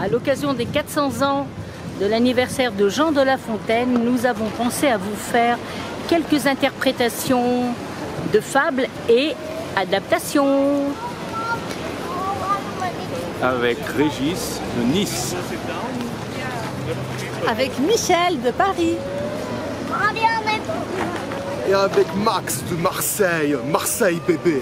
à l'occasion des 400 ans de l'anniversaire de Jean de La Fontaine, nous avons pensé à vous faire quelques interprétations de fables et adaptations. Avec Régis de Nice. Avec Michel de Paris. Et avec Max de Marseille, Marseille bébé.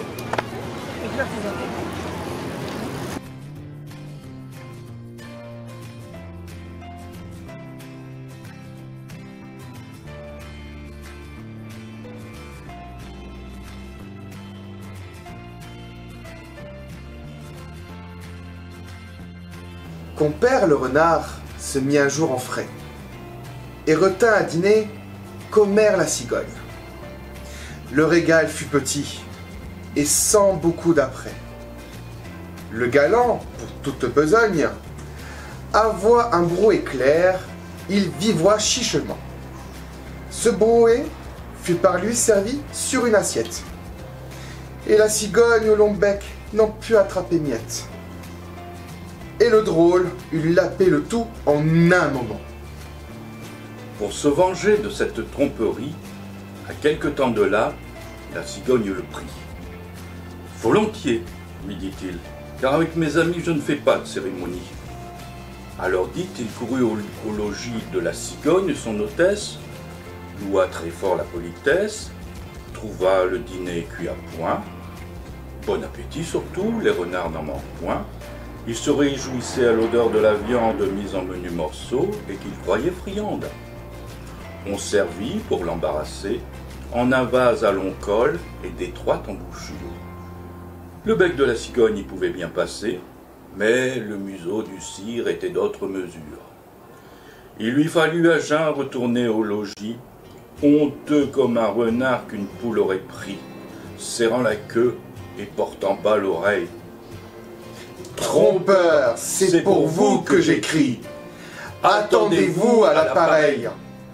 Compère le renard se mit un jour en frais et retint à dîner Commère la cigogne. Le régal fut petit et sans beaucoup d'apprêt. Le galant, pour toute besogne, avoua un brouet clair, il vivoit chichement. Ce brouet fut par lui servi sur une assiette, et la cigogne au long bec n'en put attraper miette. Et le drôle eut lapé le tout en un moment. Pour se venger de cette tromperie, à quelque temps de là, la cigogne le prit. Volontiers, lui dit-il, car avec mes amis je ne fais pas de cérémonie. Alors dit, il courut au logis de la cigogne, son hôtesse, loua très fort la politesse, trouva le dîner cuit à point. Bon appétit surtout, les renards n'en manquent point. Il se réjouissait à l'odeur de la viande mise en menus morceaux et qu'il croyait friande. On servit, pour l'embarrasser, en un vase à long col et d'étroite embouchure. Le bec de la cigogne y pouvait bien passer, mais le museau du cire était d'autre mesure. Il lui fallut à jeun retourner au logis, honteux comme un renard qu'une poule aurait pris, serrant la queue et portant bas l'oreille. Trompeur, c'est pour vous que j'écris. Attendez-vous à l'appareil.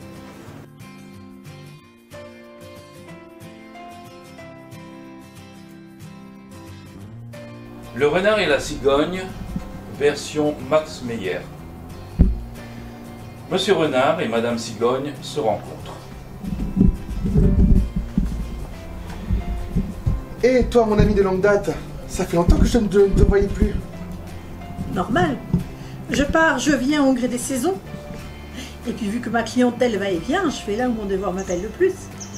Le renard et la cigogne, version Max Meyer. Monsieur Renard et Madame Cigogne se rencontrent. Et toi, mon ami de longue date, ça fait longtemps que je ne te voyais plus. Normal. Je pars, je viens au gré des saisons. Et puis vu que ma clientèle va et vient, je fais là où mon devoir m'appelle le plus.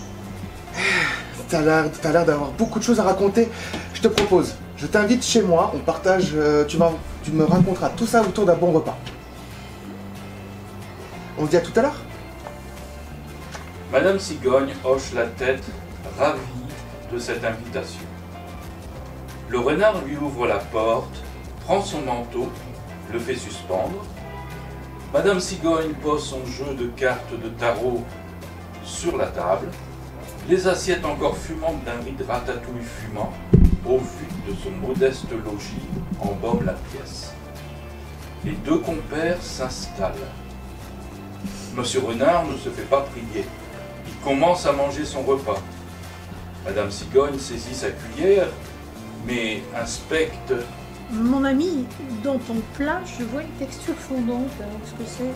T'as l'air d'avoir beaucoup de choses à raconter. Je te propose, je t'invite chez moi, on partage, tu me raconteras tout ça autour d'un bon repas. On se dit à tout à l'heure. Madame Cigogne hoche la tête, ravie de cette invitation. Le renard lui ouvre la porte, prend son manteau, le fait suspendre. Madame Cigogne pose son jeu de cartes de tarot sur la table. Les assiettes encore fumantes d'un riz de ratatouille fumant, au vu de son modeste logis, embaument la pièce. Les deux compères s'installent. Monsieur Renard ne se fait pas prier. Il commence à manger son repas. Madame Cigogne saisit sa cuillère, mais inspecte. Mon ami, dans ton plat, je vois une texture fondante. Alors, qu'est-ce que c'est?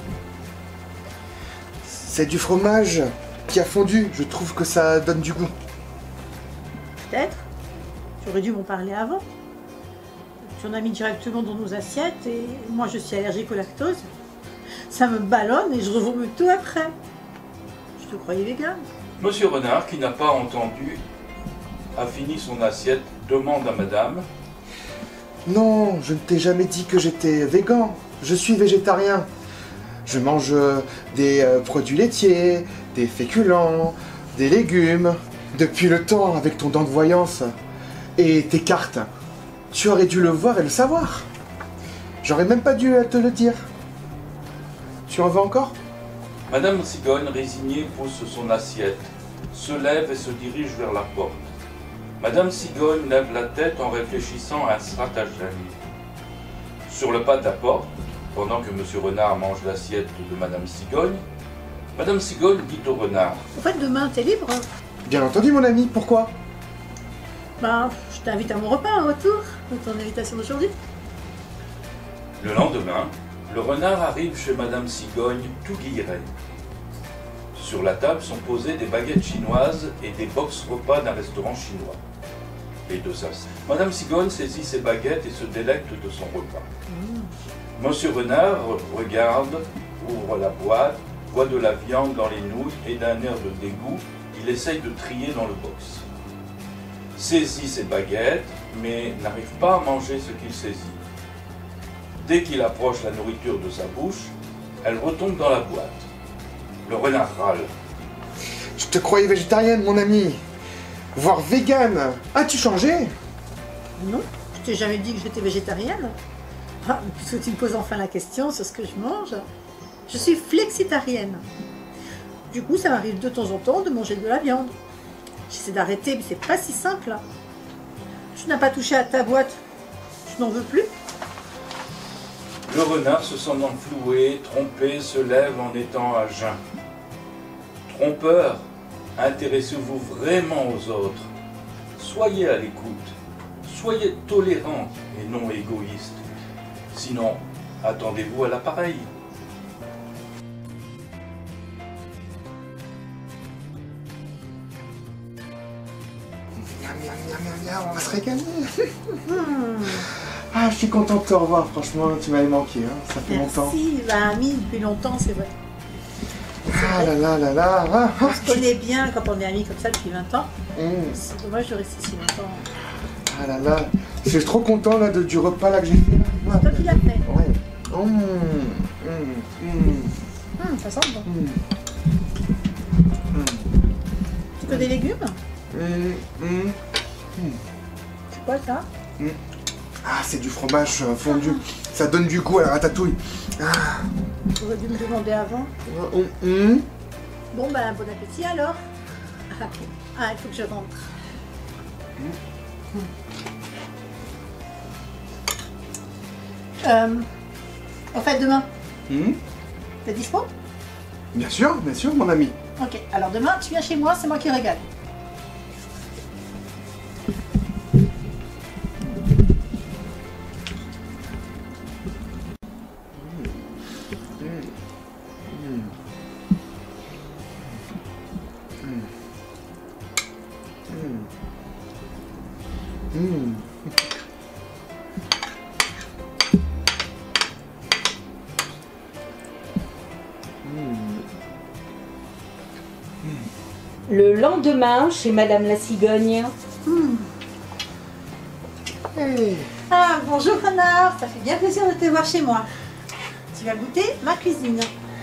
C'est du fromage qui a fondu. Je trouve que ça donne du goût. Peut-être. Tu aurais dû m'en parler avant. Tu en as mis directement dans nos assiettes et moi je suis allergique au lactose. Ça me ballonne et je revomis tout après. Je te croyais vegan. Monsieur Renard, qui n'a pas entendu, a fini son assiette, demande à madame. Non, je ne t'ai jamais dit que j'étais végan. Je suis végétarien. Je mange des produits laitiers, des féculents, des légumes. Depuis le temps, avec ton dent de voyance et tes cartes, tu aurais dû le voir et le savoir. J'aurais même pas dû te le dire. Tu en veux encore? Madame Cigogne, résignée, pousse son assiette, se lève et se dirige vers la porte. Madame Cigogne lève la tête en réfléchissant à un stratagème. Sur le pas de la porte, pendant que Monsieur Renard mange l'assiette de Madame Cigogne dit au renard. En fait, demain, t'es libre? Bien entendu, mon ami, pourquoi? Bah, je t'invite à mon repas en retour, de ton invitation d'aujourd'hui. Le lendemain, Le renard arrive chez Madame Cigogne tout guilleret. Sur la table sont posées des baguettes chinoises et des box repas d'un restaurant chinois. Les deux s'asseyent. Madame Cigogne saisit ses baguettes et se délecte de son repas. Monsieur Renard regarde, ouvre la boîte, voit de la viande dans les nouilles et d'un air de dégoût, il essaye de trier dans le box. Saisit ses baguettes, mais n'arrive pas à manger ce qu'il saisit. Dès qu'il approche la nourriture de sa bouche, elle retombe dans la boîte. Le renard râle. Je te croyais végétarienne, mon ami. Voire végane. As-tu changé? Non, je t'ai jamais dit que j'étais végétarienne. Ah, puisque tu me poses enfin la question sur ce que je mange, je suis flexitarienne. Du coup, ça m'arrive de temps en temps de manger de la viande. J'essaie d'arrêter, mais c'est pas si simple. Tu n'as pas touché à ta boîte, je n'en veux plus. Le renard, se sentant floué, trompé, se lève en étant à jeun. Trompeur, intéressez-vous vraiment aux autres. Soyez à l'écoute. Soyez tolérant et non égoïste. Sinon, attendez-vous à l'appareil. Miam, miam, miam, miam, miam, on va se régaler. Ah, je suis content de te revoir, franchement, tu m'avais manqué, hein. Ça fait longtemps. Merci, ami depuis longtemps, c'est vrai. Ah là là là là. Ah, On se connaît bien quand on est amis comme ça depuis 20 ans. C'est dommage de rester si longtemps. Ah là là, je suis trop content là, du repas là, que j'ai fait. Là. C'est toi qui l'as fait. Ouais. Ça sent bon. C'est que des légumes? C'est quoi ça? Ah, c'est du fromage fondu. Ça donne du goût à la ratatouille. Ah. J'aurais dû me demander avant. Bon, ben, bon appétit alors. Ah, il faut que je rentre. En fait, demain, t'es dispo? Bien sûr, mon ami. Ok, alors demain, tu viens chez moi, c'est moi qui régale. Le lendemain, chez Madame la Cigogne. Ah, bonjour Renard, ça fait bien plaisir de te voir chez moi. Tu vas goûter ma cuisine.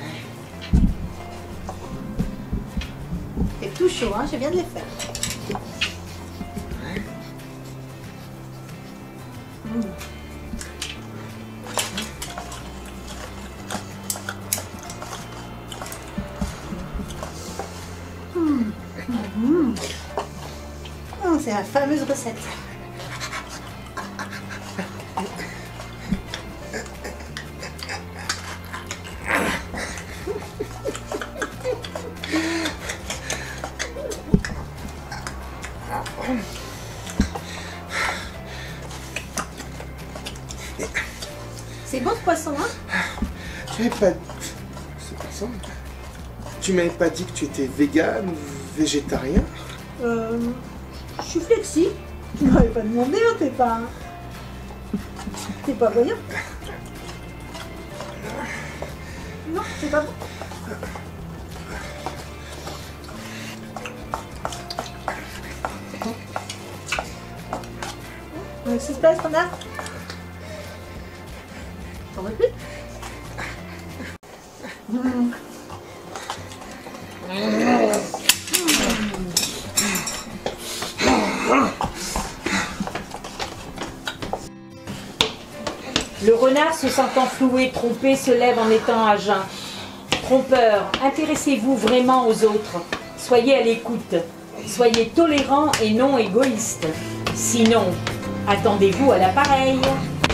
C'est tout chaud, hein, je viens de les faire. C'est la fameuse recette. C'est bon ce poisson, hein? Tu m'avais pas... C'est pas ça. Tu m'avais pas dit que tu étais végane ou végétarien? Je suis flexi. Tu m'avais pas demandé, hein, t'es pas... T'es pas voyant? Non, c'est pas bon. Qu'est-ce qui se passe, Renard? T'en veux plus? Le renard, se sentant floué, trompé, se lève en étant à jeun. Trompeur, intéressez-vous vraiment aux autres. Soyez à l'écoute. Soyez tolérant et non égoïste. Sinon, attendez-vous à l'appareil.